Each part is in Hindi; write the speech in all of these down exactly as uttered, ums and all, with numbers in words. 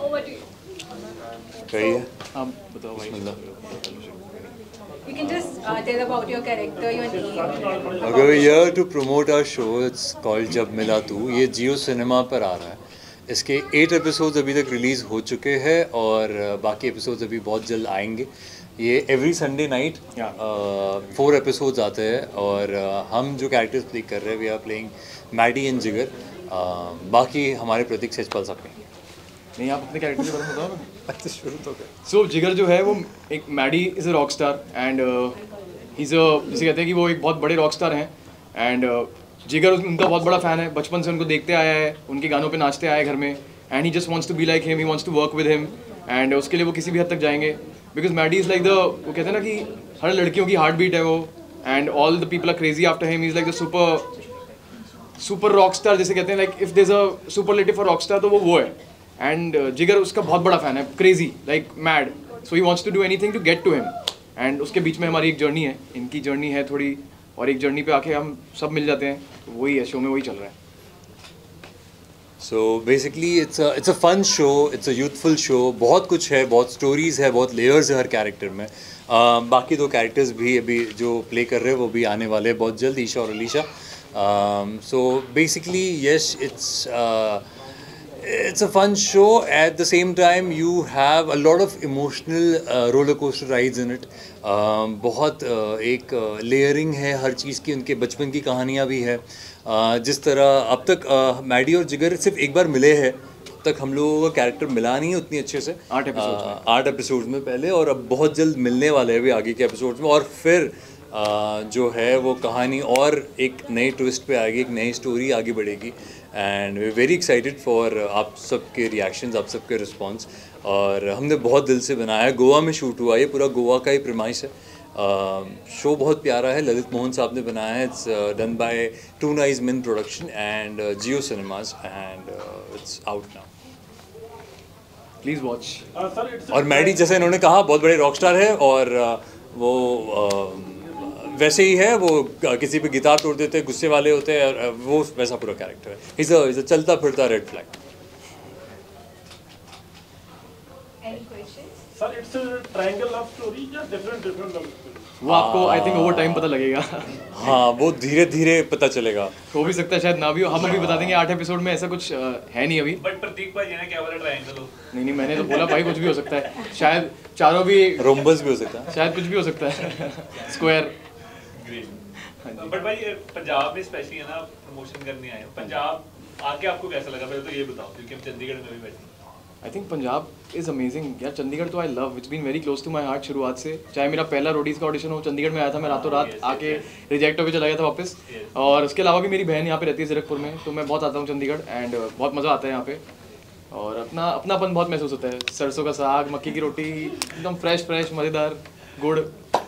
over to you. कही है आप बताओ भाई। You can just uh, tell about your character, your name. Okay, we're here to promote our show. It's called जब मिला तू. ये जियो सिनेमा पर आ रहा है. इसके एट एपिसोड्स अभी तक रिलीज़ हो चुके हैं और बाकी एपिसोड्स अभी बहुत जल्द आएंगे. ये every Sunday night four episodes आते हैं और uh, हम जो कैरेक्टर्स प्ले कर रहे हैं we are playing Maddy and Jigar. uh, बाकी हमारे प्रतीक सेजपाल साहब हैं. नहीं, आप अपने कैरेक्टर के बारे में बताओ ना. अच्छा शुरू तो कर. सो जिगर जो है वो एक Maddy is a rock star and is a जिसे कहते हैं कि वो एक बहुत बड़े रॉक स्टार हैं एंड जिगर उनका बहुत बड़ा फ़ैन है. बचपन से उनको देखते आया है, उनके गानों पे नाचते आया है घर में and he just wants to be like him, he wants to work with him and उसके लिए वो किसी भी हद तक जाएंगे because Maddy is like the वो कहते हैं ना कि हर लड़कियों की हार्ट बीट है वो and all the people are crazy after him. Is like the super super rock star जिसे कहते हैं. Like if there is a superlative for rock star तो वो वो है एंड uh, जिगर उसका बहुत बड़ा फ़ैन है, crazy like mad. So he wants to do anything to get to him and उसके बीच में हमारी एक जर्नी है, इनकी जर्नी है थोड़ी और एक जर्नी पे आके हम सब मिल जाते हैं. तो वही है, शो में वही चल रहा है. So basically it's a it's a fun show, it's a youthful show. बहुत कुछ है, बहुत स्टोरीज है, बहुत लेयर्स है हर कैरेक्टर में. uh, बाकी दो कैरेक्टर्स भी अभी जो प्ले कर रहे हैं वो भी आने वाले हैं बहुत जल्द, ईशा और Alisha. So basically yes, it's it's a fun show. At the same time you have a lot of emotional uh, roller coaster rides in it. uh, बहुत uh, एक लेयरिंग uh, है हर चीज़ की. उनके बचपन की कहानियाँ भी है. uh, जिस तरह अब तक uh, मैडी और जिगर सिर्फ एक बार मिले हैं, तक हम लोगों का कैरेक्टर मिला नहीं है उतनी अच्छे से. आठ एपिसोड्स में आठ एपिसोड्स में पहले, और अब बहुत जल्द मिलने वाले हैं भी आगे के एपिसोड्स में. और फिर uh, जो है वो कहानी और एक नए ट्विस्ट पे आएगी, एक नई स्टोरी आगे बढ़ेगी. And we very excited for आप सबके रिएक्शंस, आप सबके रिस्पांस. और हमने बहुत दिल से बनाया है. गोवा में शूट हुआ, ये पूरा गोवा का ही प्रीमाइस है. शो uh, बहुत प्यारा है, ललित मोहन साहब ने बनाया है. It's done by two nice men production and Jio cinemas and it's out now. Please watch. और मैडी जैसे इन्होंने कहा बहुत बड़े रॉक स्टार है और uh, वो uh, वैसे ही है. वो किसी पे गिटार तोड़ देते हैं, गुस्से वाले होते हैं, वो वैसा पूरा कैरेक्टर है. इज अ इज अ चलता फिरता red flag. Any questions? Sir, it's a triangle love story या different different love story? वो आपको आई थिंक ओवर टाइम पता लगेगा. हाँ, वो धीरे धीरे पता चलेगा. हो भी सकता है शायद ना भी हो. हम अभी बता देंगे आठ एपिसोड में, ऐसा कुछ uh, है नहीं अभी. बट प्रतीक भाई ने क्या बोला ट्रायंगल हो? नहीं नहीं, मैंने तो बोला भाई कुछ भी हो सकता है. शायद चारों भी, रोम्बस भी हो सकता है, शायद कुछ भी हो सकता है. स्क्वायर. बट भाई पंजाब में स्पेशली है ना, प्रमोशन करने आए हो. पंजाब आके आपको कैसा लगा पहले तो ये बताओ, क्योंकि हम चंडीगढ़ में भी बैठे. I think Punjab is amazing यार. चंडीगढ़ तो I love, it's been very close to my heart शुरुआत से. चाहे मेरा पहला रोडीज़ का ऑडिशन हो, चंडीगढ़ में आया था. मैं रातों रात आके रिजेक्ट होकर चला गया था वापस. और उसके अलावा भी मेरी बहन यहाँ पे रहती है जीरकपुर में, तो मैं बहुत आता हूँ चंडीगढ़ एंड बहुत मज़ा आता है यहाँ पे. और अपना अपनापन बहुत महसूस होता है. सरसों का साग, मक्की की रोटी, एकदम फ्रेश फ्रेश मज़ेदार, गुड़.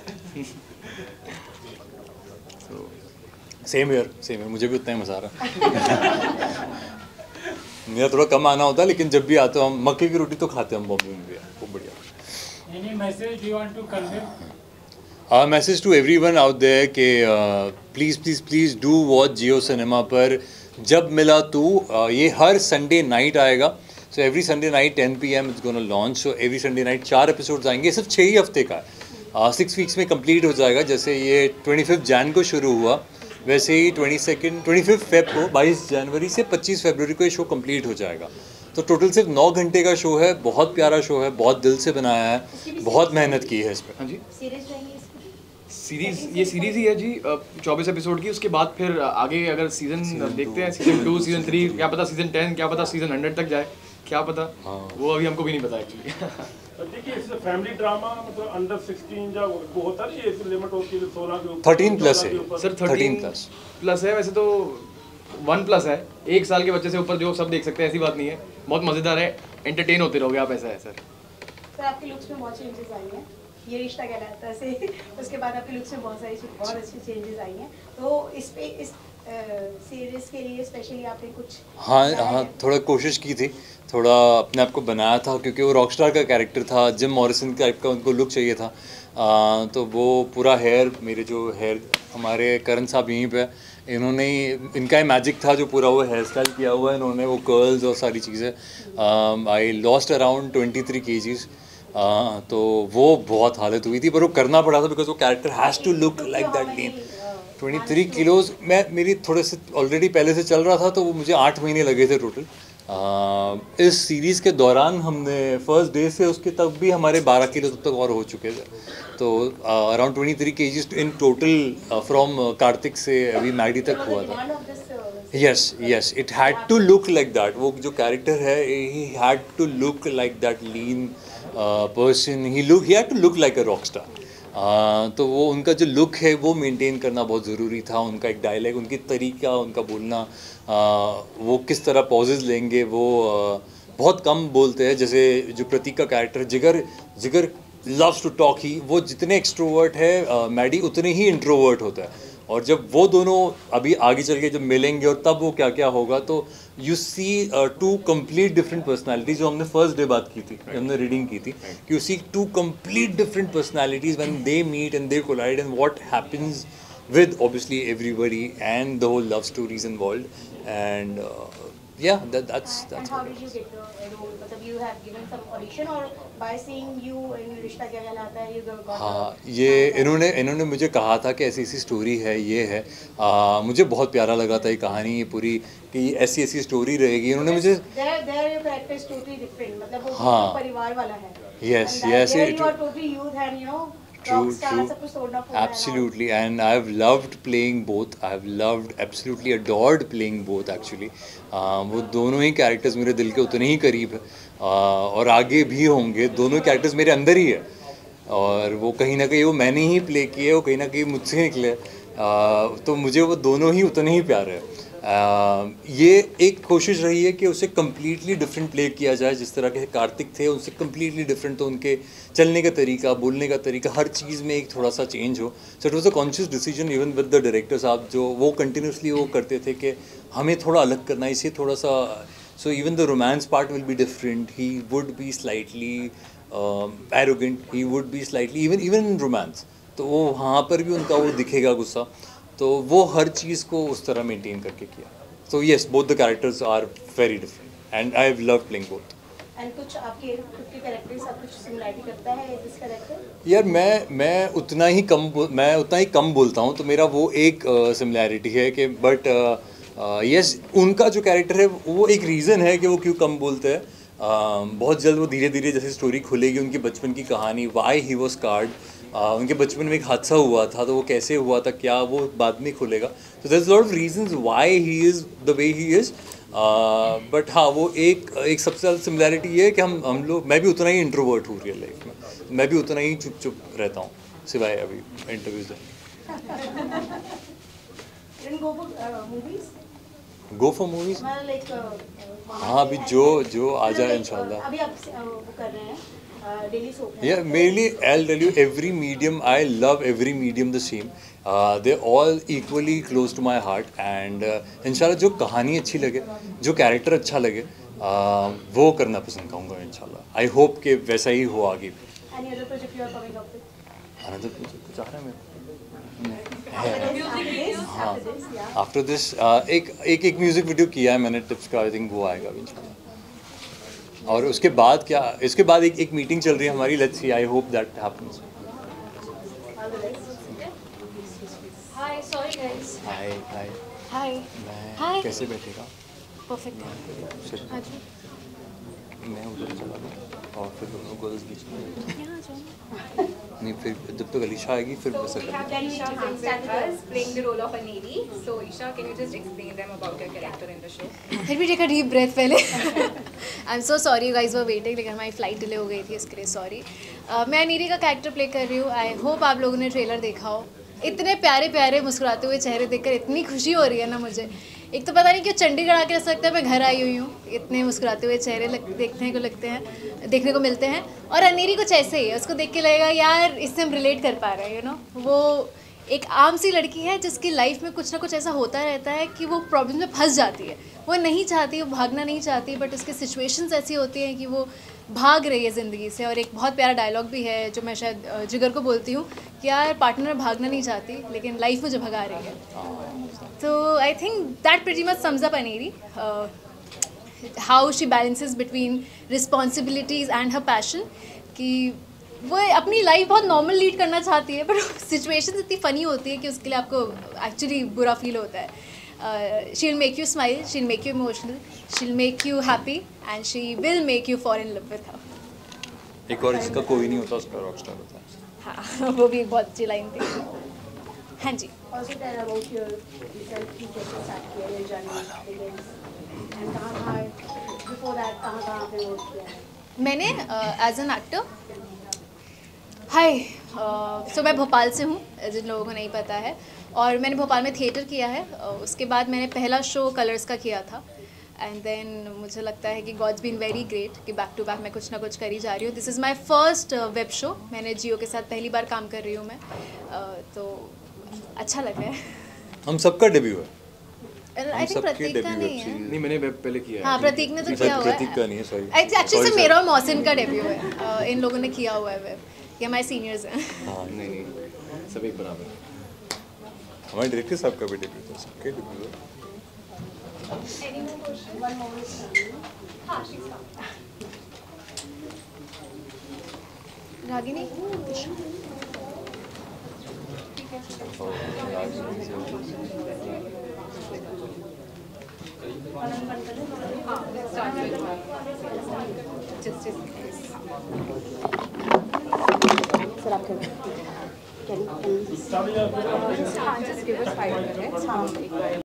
सेम ईयर सेम ईयर मुझे भी उतना ही मज़ा आ रहा. मेरा थोड़ा कम आना होता है, लेकिन जब भी आता हूँ मक्के की रोटी तो खाते हैं हम बॉम्बे में भी. बहुत बढ़िया. Any message you want to convey? Uh, message to everyone out there कि uh, please please please do watch Jio cinema पर जब मिला तू. uh, ये हर संडे नाइट आएगा. So every Sunday night ten P M it's gonna launch. So every Sunday night चार एपिसोड्स आएंगे. सिर्फ छः ही हफ्ते का है, सिक्स वीक्स में कंप्लीट हो जाएगा. जैसे ये ट्वेंटी फिफ्थ जैन को शुरू हुआ, वैसे ही twenty second twenty fifth Feb को, बाईस जनवरी से पच्चीस फरवरी को ये शो कंप्लीट हो जाएगा. तो टोटल सिर्फ नौ घंटे का शो है. बहुत प्यारा शो है, बहुत दिल से बनाया है, बहुत मेहनत की है इस पर. हाँ जी, Series रहेंगी इसकी? सीरीज ये सीरीज ही है जी, चौबीस एपिसोड की. उसके बाद फिर आगे अगर सीजन देखते हैं, सीजन टू, सीजन थ्री, क्या पता सीजन टेन, क्या पता सीजन हंड्रेड तक जाए, क्या पता. वो अभी हमको भी नहीं पता एक्चुअली. देखिए इस फैमिली ड्रामा मतलब अंडर सिक्सटीन या वो होता नहीं, ये लिमिट होती है सोलह के ऊपर. थर्टीन प्लस है सर. थर्टीन प्लस प्लस है वैसे तो. वन प्लस है, एक साल के बच्चे से ऊपर जो सब देख सकते हैं, ऐसी बात नहीं है. बहुत मज़ेदार है, एंटरटेन होते रहोगे आप. ऐसा है सर. सर आपके लुक्स में बहुत चेंजेस आई हैं. ये रिश्ता कहलाता से उसके बाद आपके लुक्स में बहुत सारी बहुत अच्छी चेंजेस आई हैं. तो इस पे इस सीरीज के लिए स्पेशली आपने कुछ? हाँ हाँ, थोड़ा कोशिश की थी, थोड़ा अपने आप को बनाया था, क्योंकि वो रॉकस्टार का कैरेक्टर था. जिम मॉरिसन टाइप का उनको लुक चाहिए था. आ, तो वो पूरा हेयर, मेरे जो हेयर हमारे करण साहब यहीं पे इन्होंने इनका ही मैजिक था जो पूरा वो हेयर स्टाइल किया हुआ है इन्होंने, वो कर्ल्स और सारी चीज़ें। I lost around twenty three KGs, तो वो बहुत हालत हुई थी, पर वो करना पड़ा था बिकॉज वो character has to look like that lean. Twenty three kilos मैं मेरी थोड़े से ऑलरेडी पहले से चल रहा था, तो वो मुझे आठ महीने लगे थे टोटल। Uh, इस सीरीज़ के दौरान हमने फर्स्ट डे से उसके तक भी हमारे बारह किलो तब तक और हो चुके थे, तो around twenty three KGs in total from Kartik से अभी मैडी तक हुआ था। Yes yes, it had to look like that. वो जो कैरेक्टर है he had to look like that lean person, he look he had to look like a rock star. Uh, तो वो उनका जो लुक है वो मेंटेन करना बहुत ज़रूरी था। उनका एक डायलॉग, उनकी तरीका, उनका बोलना, uh, वो किस तरह पॉजेज लेंगे, वो uh, बहुत कम बोलते हैं। जैसे जो प्रतीक का कैरेक्टर जिगर जिगर लव्स टू टॉक, ही वो जितने एक्सट्रोवर्ट है uh, मैडी उतने ही इंट्रोवर्ट होता है। और जब वो दोनों अभी आगे चल के जब मिलेंगे और तब वो क्या क्या होगा, तो you see two complete different personalities. जो हमने फर्स्ट डे बात की थी, हमने रीडिंग की थी, you see two complete different personalities when they meet and they collide, and what happens with obviously everybody and the whole love stories involved, and uh, yeah, that, that's And, that's and how what did you get the role? मतलब you have given some audition or by seeing you in रिश्ता क्या कहलाता है you got हाँ, ये इन्होंने इन्होंने मुझे कहा था कि ऐसी ऐसी स्टोरी है, ये है। आ, मुझे बहुत प्यारा लगा था ये कहानी, ये पूरी कि ऐसी ऐसी स्टोरी रहेगी। इन्होंने मुझे there there your character is totally different, मतलब वो हाँ। परिवार वाला है। Yes, And that yes, there it- you are totally youth and you know True, rockstar, true. सब कुछ तोड़ना फोड़ना है। Absolutely, and I've loved playing both. I've loved, absolutely adored playing both actually. Uh, वो दोनों ही कैरेक्टर्स मेरे दिल के उतने ही करीब है, uh, और आगे भी होंगे। दोनों कैरेक्टर्स मेरे अंदर ही है, और वो कहीं ना कहीं वो मैंने ही प्ले किए, वो कहीं ना कहीं मुझसे निकले। uh, तो मुझे वो दोनों ही उतने ही प्यारे हैं। Uh, ये एक कोशिश रही है कि उसे कम्प्लीटली डिफरेंट प्ले किया जाए। जिस तरह के कार्तिक थे उनसे कम्प्लीटली डिफरेंट, तो उनके चलने का तरीका, बोलने का तरीका, हर चीज़ में एक थोड़ा सा चेंज हो। So it was a conscious decision even with the director साहब, जो वो कंटिन्यूसली वो करते थे कि हमें थोड़ा अलग करना है, इसे थोड़ा सा। So even the romance part will be different, he would be slightly arrogant, he would be slightly even even in romance, तो वो वहाँ पर भी उनका वो दिखेगा गुस्सा। तो वो हर चीज़ को उस तरह मेंटेन करके किया। So yes, both the characters are very different and I have loved playing both. And कुछ आपके खुद के कैरेक्टर से कुछ सिमिलरिटी करता है दिस कैरेक्टर? यार मैं मैं उतना ही कम बो- मैं उतना ही कम बोलता हूँ, तो मेरा वो एक सिमिलैरिटी है कि बट यस, उनका जो कैरेक्टर है वो एक रीज़न है कि वो क्यों कम बोलते हैं। uh, बहुत जल्द वो धीरे धीरे जैसे स्टोरी खुलेगी, उनकी बचपन की कहानी, वाई ही वॉज कार्ड, उनके बचपन में एक हादसा हुआ था, तो वो कैसे हुआ था, क्या, वो बाद में खुलेगा। तो there is lot of reasons why he is the way he is. But हाँ, वो एक एक सबसे ज़्यादा सिमिलैरिटी ये है कि हम हम लोग, मैं भी उतना ही इंट्रोवर्ट हूँ रियल लाइफ में, मैं भी उतना ही चुप चुप रहता हूँ, सिवाय अभी इंटरव्यूज़ में। Didn't go for uh, movies? Go for movies, मतलब like uh, हाँ, अभी जो जो आ जाए like, इंशाल्लाह। अभी आप uh, वो कर रहे हैं डेली सोप है। Yeah, mainly I'll tell you, every medium, I love every medium the same. Uh, they're all equally close to my heart, and uh, इंशाल्लाह जो कहानी अच्छी लगे, जो कैरेक्टर अच्छा लगे, uh, वो करना पसंद करूँगा इंशाल्लाह। आई होप कि वैसा ही हो आगे भी। Any other project you are coming up with? Another कुछ आ रहा है मेरे After this, after this, yeah. After this एक एक एक म्यूज़िक वीडियो किया है मैंने टिप्स का, आई थिंक वो आएगा अभी इंशाल्लाह। और उसके बाद क्या, इसके बाद एक एक मीटिंग चल रही है हमारी, let's see, I hope that happens. All the best. Hi, sorry guys. Hi hi, Hi. मैं Hi. कैसे बैठेगा? Perfect. सिर्फ हाँ जी। मैं उधर चला गया और फिर दोनों गर्ल्स बीच में, यहाँ आ जाओ। नहीं फिर जब तक अलीशा आएगी फिर So वैसा we करेंगे। have Isha Hansen with us playing the role of a lady. So Isha, can you just explain them about your character in the show? Let me take a deep breath पहले। I'm so sorry you guys were waiting, लेकिन हमारी फ्लाइट डिले हो गई थी, इसके लिए सॉरी। मैं नीरी का कैरेक्टर प्ले कर रही हूँ। आई होप आप लोगों ने ट्रेलर देखा हो। इतने प्यारे प्यारे मुस्कुराते हुए चेहरे देखकर इतनी खुशी हो रही है ना मुझे। एक तो पता नहीं क्यों चंडीगढ़ आके रह सकता है, मैं घर आई हुई हूँ। इतने मुस्कुराते हुए चेहरे लग, देखने को लगते हैं देखने को मिलते हैं। और अनीरी कुछ ऐसे ही है, उसको देख के लगेगा यार इससे हम रिलेट कर पा रहे हैं, यू नो। वो एक आम सी लड़की है जिसकी लाइफ में कुछ ना कुछ ऐसा होता रहता है कि वो प्रॉब्लम में फंस जाती है, वो नहीं चाहती, वो भागना नहीं चाहती, बट उसकी सिचुएशंस ऐसी होती हैं कि वो भाग रही है ज़िंदगी से। और एक बहुत प्यारा डायलॉग भी है जो मैं शायद अ, जिगर को बोलती हूँ कि यार पार्टनर भागना नहीं चाहती लेकिन लाइफ मुझे भगा रही है। तो I think that pretty much sums up Aneri, how she balances between responsibilities and her passion, कि वो अपनी लाइफ बहुत नॉर्मल लीड करना चाहती है पर सिचुएशन इतनी फ़नी होती है कि उसके लिए आपको एक्चुअली बुरा फील होता है। She will make you smile, she will make you emotional, she will make you happy and she will make you fall in love with her. एक और इसका कोई नहीं होता, उसका रॉकस्टार होता है। हाँ, वो भी एक बहुत अच्छी लाइन थी। हाँ जी। Also tell about your yourself, you कैसे start किया, your journey begins, and कहाँ कहाँ before that कहाँ कहाँ आपने work किया है? मैंने as an actor, hi, so मैं भोपाल से हूँ जिन लोगों को नहीं पता है, और मैंने भोपाल में थिएटर किया है। uh, उसके बाद मैंने पहला शो कलर्स का किया था, एंड देन मुझे लगता है कि गॉड्स बीन वेरी ग्रेट कि बैक टू बैक मैं कुछ ना कुछ करी जा रही हूँ। This is my first web show, मैंने जियो के साथ पहली बार काम कर रही हूँ मैं, uh, तो अच्छा लग रहा है। हम सबका डेब्यू है। आई थिंक प्रतीक का नहीं है। नहीं, मैंने वेब पहले किया है। हाँ, प्रतीक ने तो किया हुआ है। प्रतीक का नहीं है, सॉरी। एक्चुअली सर मेरा और मोहसिन का डेब्यू है, uh, इन लोगों ने किया हुआ है वेब, ये हमारे सीनियर्स हैं। हाँ, नहीं नहीं, सब एक बराबर है। हमारे डायरेक्टर साहब का भी डेब्यू था, सबके डेब्यू है। रागिनी, सर आप करें। Can can हाँ, just give us five minutes. हाँ, एक बार